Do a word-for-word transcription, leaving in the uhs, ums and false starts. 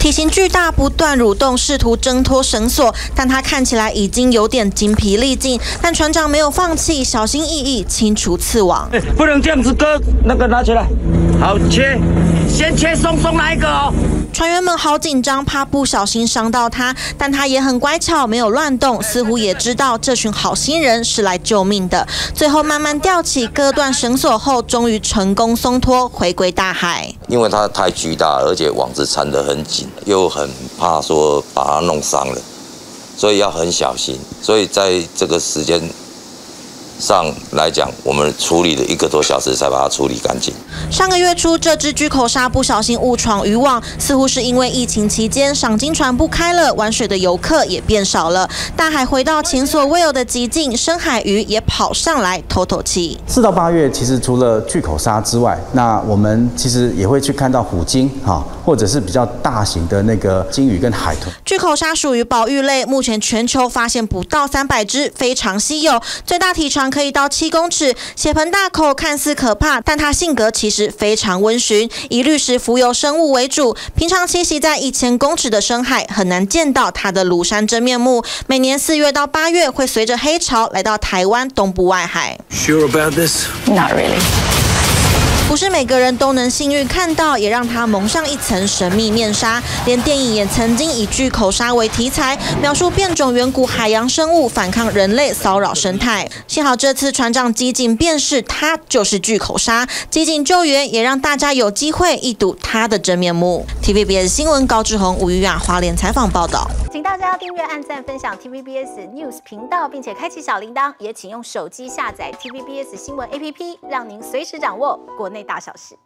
体型巨大，不断蠕动，试图挣脱绳索，但它看起来已经有点精疲力尽。但船长没有放弃，小心翼翼清除刺网。 欸、不能这样子割，那个拿起来，好切，先切松松那一个哦。 船员们好紧张，怕不小心伤到它，但它也很乖巧，没有乱动，似乎也知道这群好心人是来救命的。最后慢慢吊起，割断绳索后，终于成功松脱，回归大海。 因为它太巨大，而且网子缠得很紧，又很怕说把它弄伤了，所以要很小心。所以在这个时间上来讲，我们处理了一个多小时才把它处理干净。 上个月初，这只巨口鲨不小心误闯渔网，似乎是因为疫情期间赏金船不开了，玩水的游客也变少了，大海回到前所未有的寂静，深海鱼也跑上来透透气。 四到八月，其实除了巨口鲨之外，那我们其实也会去看到虎鲸哈，或者是比较大型的那个鲸鱼跟海豚。 巨口鲨属于保育类，目前全球发现不到三百只，非常稀有，最大体长可以到七公尺，血盆大口，看似可怕，但它性格其实非常温驯，以滤食浮游生物为主，平常栖息在一千公尺的深海，很难见到它的庐山真面目。每年四月到八月会随着黑潮来到台湾东部外海。 Sure about this? Not really. 不是每个人都能幸运看到，也让它蒙上一层神秘面纱。连电影也曾经以巨口鲨为题材，描述变种远古海洋生物反抗人类骚扰生态。幸好这次船长机警辨识它就是巨口鲨，机警救援也让大家有机会一睹它的真面目。T V B S 新闻高志宏、吴玉雅花莲采访报道。 请大家订阅、按赞、分享 T V B S News 频道，并且开启小铃铛，也请用手机下载 T V B S 新闻 A P P， 让您随时掌握国内大小事。